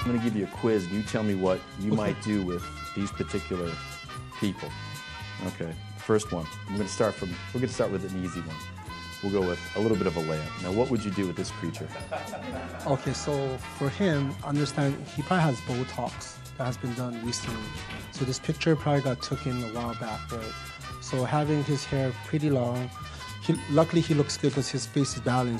I'm going to give you a quiz, and you tell me what you might do with these particular people. Okay, first one. We're going to start with an easy one. We'll go with a little bit of a lamp. Now, what would you do with this creature? Okay, so for him, understand he probably has Botox that has been done recently. So this picture probably got taken a while back, right? So having his hair pretty long, luckily he looks good because his face is balanced.